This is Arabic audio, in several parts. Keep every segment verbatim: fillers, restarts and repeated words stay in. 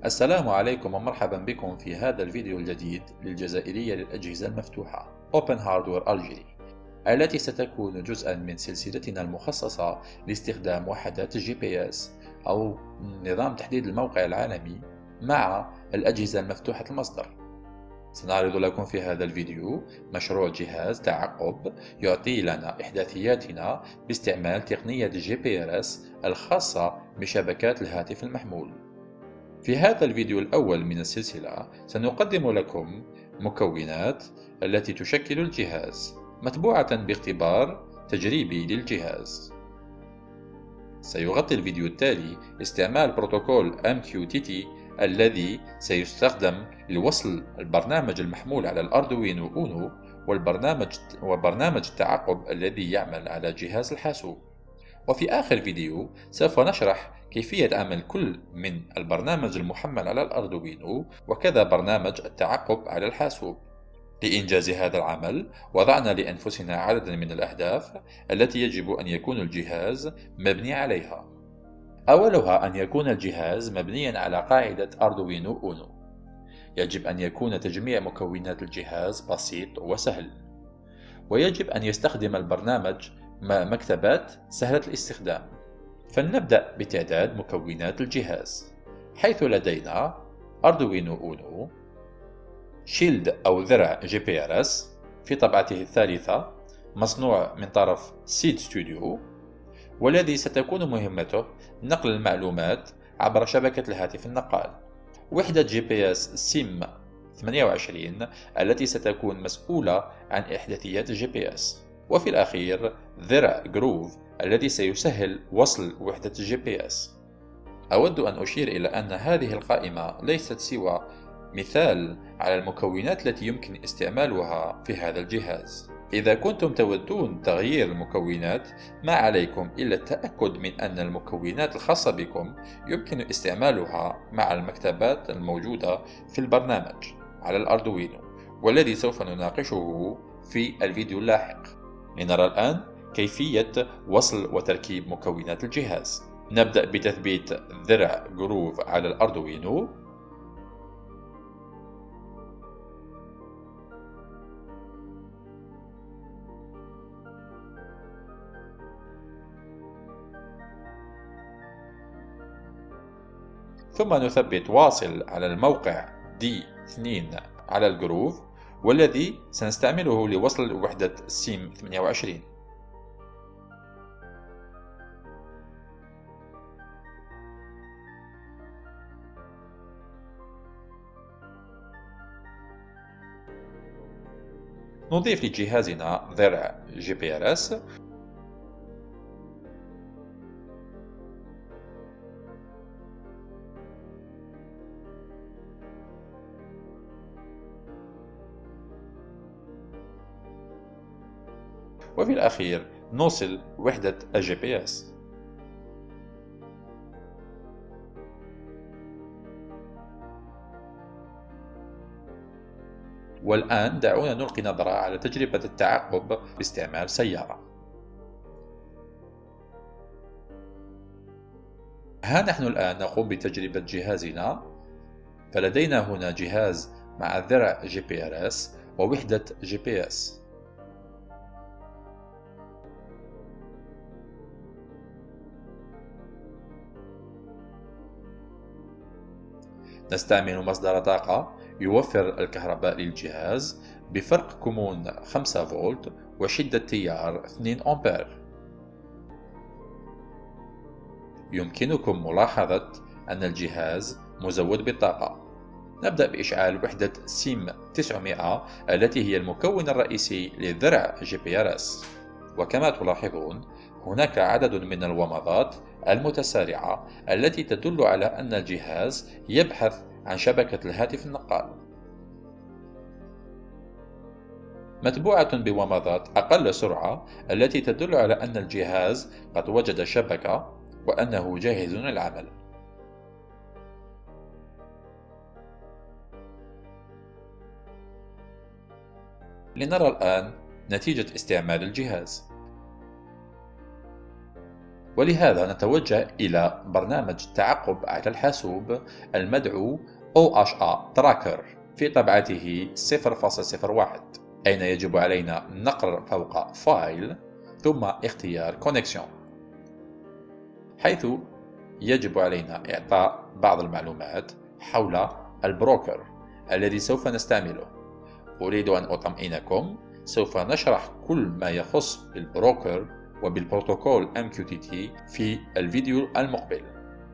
السلام عليكم ومرحبا بكم في هذا الفيديو الجديد للجزائرية للأجهزة المفتوحة Open Hardware Algeria، التي ستكون جزءا من سلسلتنا المخصصة لاستخدام وحدات الجي بي اس أو نظام تحديد الموقع العالمي مع الأجهزة المفتوحة المصدر. سنعرض لكم في هذا الفيديو مشروع جهاز تعقب يعطي لنا إحداثياتنا باستعمال تقنية الجي بي اس الخاصة بشبكات الهاتف المحمول. في هذا الفيديو الأول من السلسلة سنقدم لكم مكونات التي تشكل الجهاز متبوعة باختبار تجريبي للجهاز. سيغطي الفيديو التالي استعمال بروتوكول إم كيو تي تي الذي سيستخدم لوصل البرنامج المحمول على الأردوينو أونو والبرنامج وبرنامج التعقب الذي يعمل على جهاز الحاسوب. وفي آخر فيديو سوف نشرح كيفية عمل كل من البرنامج المحمل على الأردوينو وكذا برنامج التعقب على الحاسوب. لإنجاز هذا العمل وضعنا لأنفسنا عددا من الأهداف التي يجب أن يكون الجهاز مبني عليها. أولها أن يكون الجهاز مبنيا على قاعدة أردوينو أونو. يجب أن يكون تجميع مكونات الجهاز بسيط وسهل، ويجب أن يستخدم البرنامج مكتبات سهلة الاستخدام. فلنبدأ بتعداد مكونات الجهاز، حيث لدينا أردوينو أونو، شيلد أو ذرع جي بي آر إس في طبعته الثالثة مصنوع من طرف سيد ستوديو، والذي ستكون مهمته نقل المعلومات عبر شبكة الهاتف النقال. وحدة جي بي اس سيم ثمانية وعشرين التي ستكون مسؤولة عن إحداثيات الجي بي اس. وفي الأخير ذرع جروف الذي سيسهل وصل وحدة الجي بي اس. أود أن أشير إلى أن هذه القائمة ليست سوى مثال على المكونات التي يمكن استعمالها في هذا الجهاز. إذا كنتم تودون تغيير المكونات ما عليكم إلا التأكد من أن المكونات الخاصة بكم يمكن استعمالها مع المكتبات الموجودة في البرنامج على الأردوينو، والذي سوف نناقشه في الفيديو اللاحق. لنرى الآن كيفية وصل وتركيب مكونات الجهاز. نبدأ بتثبيت ذرع جروف على الأردوينو. ثم نثبت واصل على الموقع دي اثنين على الجروف، والذي سنستعمله لوصل وحدة سيم ثمانية وعشرين. نضيف لجهازنا ذرع جي بي آر إس وفي الأخير نوصل وحدة الجي بي اس. والآن دعونا نلقي نظرة على تجربة التعقب باستعمال سيارة. ها نحن الآن نقوم بتجربة جهازنا، فلدينا هنا جهاز مع ذرع جي بي آر إس ووحدة جي بي اس. نستعمل مصدر طاقة يوفر الكهرباء للجهاز بفرق كمون خمسة فولت وشدة تيار اثنين أمبير. يمكنكم ملاحظة أن الجهاز مزود بالطاقة. نبدأ بإشعال وحدة سيم تسعمائة التي هي المكون الرئيسي لذرع جي بي آر إس. وكما تلاحظون هناك عدد من الومضات المتسارعة التي تدل على أن الجهاز يبحث عن شبكة الهاتف النقال، متبوعة بومضات أقل سرعة التي تدل على أن الجهاز قد وجد شبكة وأنه جاهز للعمل. لنرى الآن نتيجة استعمال الجهاز. ولهذا نتوجه إلى برنامج التعقب على الحاسوب المدعو أو إتش إيه Tracker في طبعته صفر فاصلة صفر واحد، أين يجب علينا النقر فوق فايل ثم اختيار Connection، حيث يجب علينا إعطاء بعض المعلومات حول البروكر الذي سوف نستعمله. أريد أن أطمئنكم، سوف نشرح كل ما يخص بالبروكر وبالبروتوكول إم كيو تي تي في الفيديو المقبل.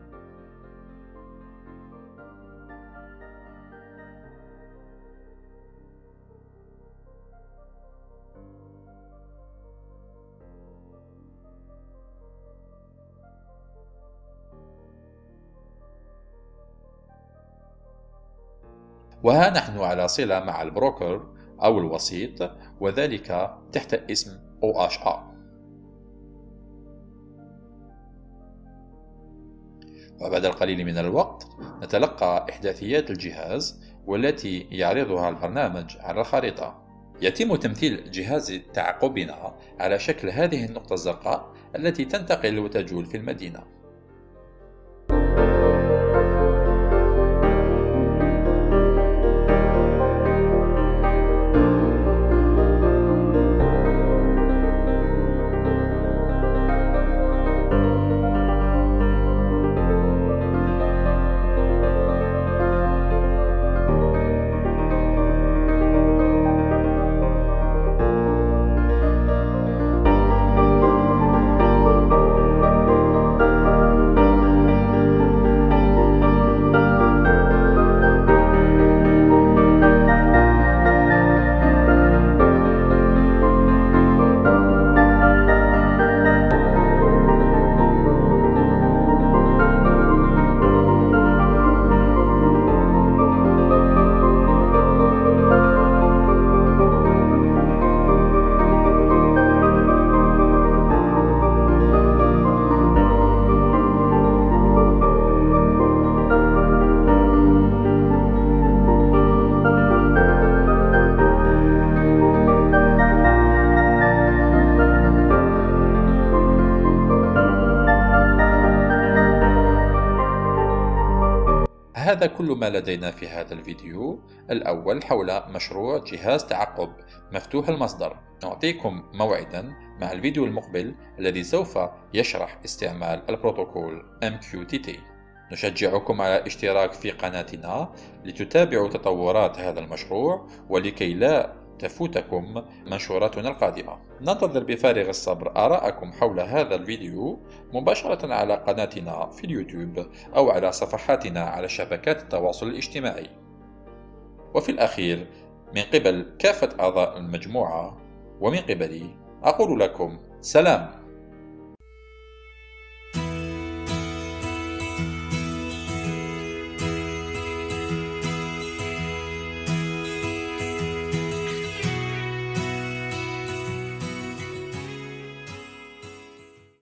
وها نحن على صلة مع البروكر أو الوسيط، وذلك تحت اسم أو إتش إيه. وبعد القليل من الوقت نتلقى إحداثيات الجهاز والتي يعرضها البرنامج على الخريطة. يتم تمثيل جهاز تعقبنا على شكل هذه النقطة الزرقاء التي تنتقل وتجول في المدينة. هذا كل ما لدينا في هذا الفيديو الأول حول مشروع جهاز تعقب مفتوح المصدر. نعطيكم موعدا مع الفيديو المقبل الذي سوف يشرح استعمال البروتوكول إم كيو تي تي. نشجعكم على الاشتراك في قناتنا لتتابعوا تطورات هذا المشروع ولكي لا تفوتكم منشوراتنا القادمة. ننتظر بفارغ الصبر آراءكم حول هذا الفيديو مباشرة على قناتنا في اليوتيوب أو على صفحاتنا على شبكات التواصل الاجتماعي. وفي الأخير، من قبل كافة أعضاء المجموعة ومن قبلي أقول لكم سلام.